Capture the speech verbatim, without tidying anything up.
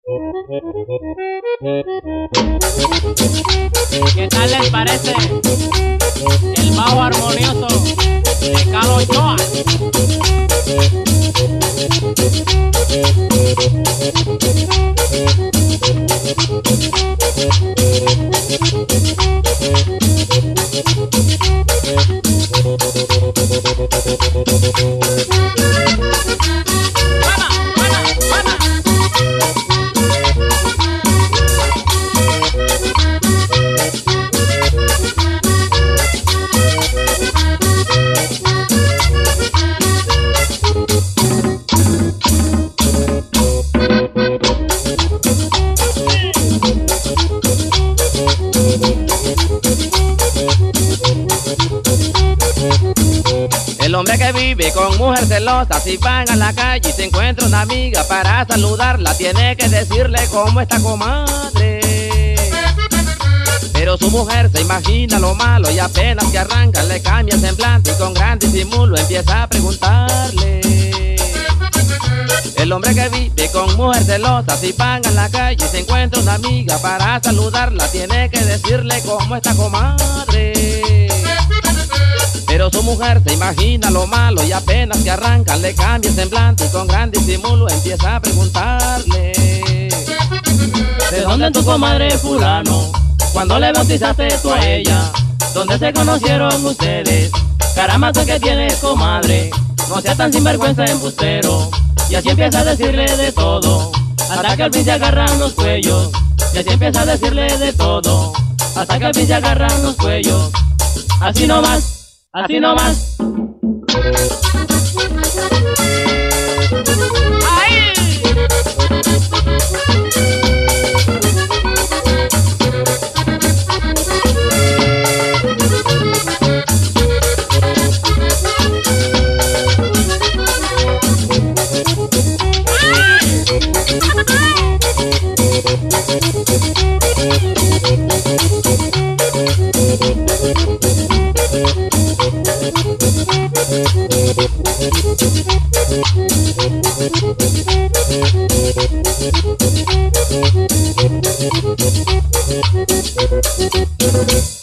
¿Qué tal les parece el bajo armonioso de Calo Ochoa? El hombre que vive con mujer celosa, si van a la calle y se encuentra una amiga para saludarla, tiene que decirle cómo está, comadre. Pero su mujer se imagina lo malo y apenas que arranca le cambia el semblante y con gran disimulo empieza a preguntarle. El hombre que vive con mujer celosa, si van a la calle y se encuentra una amiga para saludarla, tiene que decirle cómo está, comadre. Pero su mujer se imagina lo malo y apenas que arranca le cambia el semblante y con gran disimulo empieza a preguntarle. ¿De dónde tu comadre fulano? ¿Cuándo le bautizaste tú a ella? ¿Dónde se conocieron ustedes? Caramba, tú que tienes, comadre, no seas tan sinvergüenza, embustero. Y así empieza a decirle de todo, hasta que al fin se agarran los cuellos. Y así empieza a decirle de todo, hasta que al fin se agarran los cuellos. Así nomás, así nomás. ¡Ay! Thank you.